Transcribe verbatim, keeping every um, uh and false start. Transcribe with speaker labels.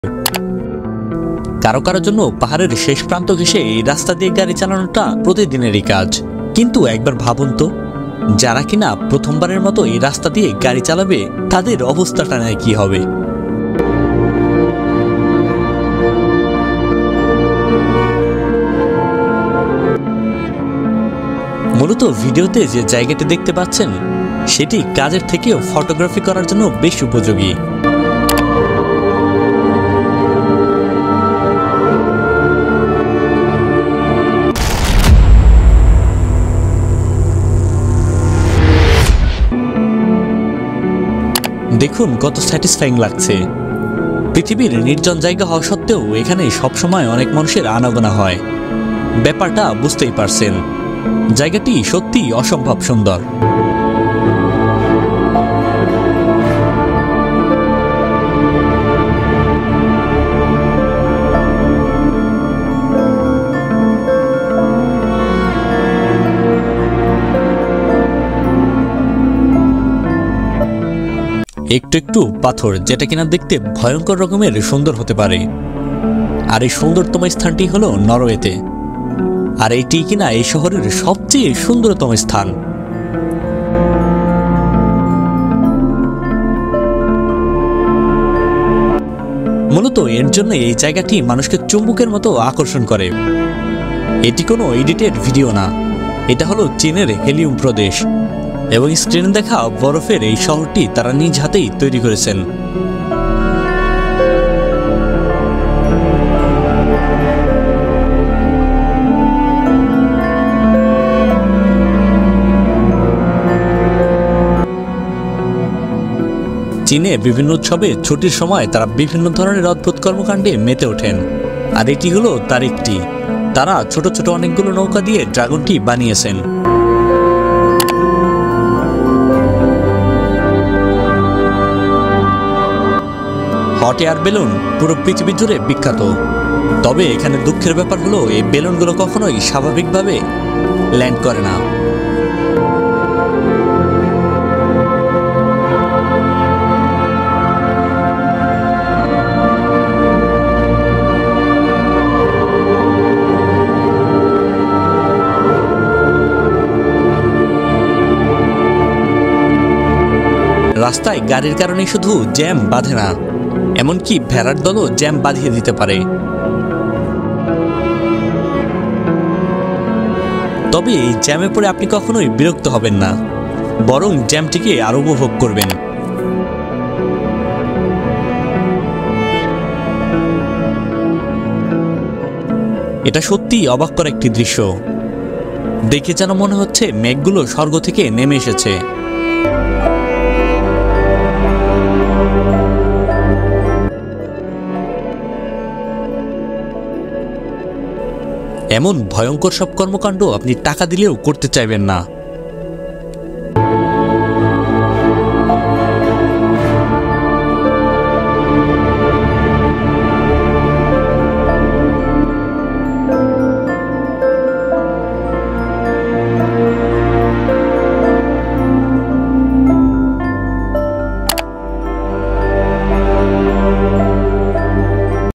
Speaker 1: কারো কারো জন্য পাহাড়ের শেষ প্রান্ত ঘেঁষে এই রাস্তা দিয়ে গাড়ি চালানোটা প্রতিদিনেরই কাজ। কিন্তু একবার ভাবুন তো, যারা কিনা প্রথমবারের মতো এই রাস্তা দিয়ে গাড়ি চালাবে তাদের অবস্থাটা নেয় কি হবে। মূলত ভিডিওতে যে জায়গাটি দেখতে পাচ্ছেন সেটি কাজের থেকেও ফটোগ্রাফি করার জন্য বেশ উপযোগী। দেখুন কত স্যাটিসফাইং লাগছে। পৃথিবীর নির্জন জায়গা হওয়া সত্ত্বেও এখানে সবসময় অনেক মানুষের আনাগোনা হয়। ব্যাপারটা বুঝতেই পারছেন, জায়গাটি সত্যি অসম্ভব সুন্দর। একটু একটু পাথর, যেটা কিনা দেখতে ভয়ঙ্কর রকমের সুন্দর হতে পারে। আর এই সুন্দরতম স্থানটি হলো নরওয়েতে। আর এইটি কিনা এই শহরের সবচেয়ে সুন্দরতম স্থান। মূলত এর জন্য এই জায়গাটি মানুষকে চুম্বকের মতো আকর্ষণ করে। এটি কোনো এডিটেড ভিডিও না, এটা হলো চীনের হেলিউম প্রদেশ এবং স্ক্রিনে দেখা বরফের এই শহরটি তারা নিজ হাতেই তৈরি করেছেন। চীনে বিভিন্ন উৎসবে ছুটির সময় তারা বিভিন্ন ধরনের অদ্ভুত কর্মকাণ্ডে মেতে ওঠেন, আর এটি হলো তার একটি। তারা ছোট ছোট অনেকগুলো নৌকা দিয়ে ড্রাগনটি বানিয়েছেন। হট এয়ার বেলুন পুরো পৃথিবী জুড়ে বিখ্যাত। তবে এখানে দুঃখের ব্যাপার হলো এই বেলুনগুলো কখনোই স্বাভাবিকভাবে ল্যান্ড করে না। রাস্তায় গাড়ির কারণে শুধু জ্যাম বাঁধে না, এমনকি ভেড়ার দলও জ্যাম বাঁধিয়ে দিতে পারে। তবে এই জ্যামে পড়ে আপনি কখনোই বিরক্ত হবেন না, বরং জ্যামটিকে আরো উপভোগ করবেন। এটা সত্যি অবাক করা একটি দৃশ্য। দেখে যেন মনে হচ্ছে মেঘগুলো স্বর্গ থেকে নেমে এসেছে। এমন ভয়ঙ্কর সব কর্মকাণ্ড আপনি টাকা দিলেও করতে চাইবেন না।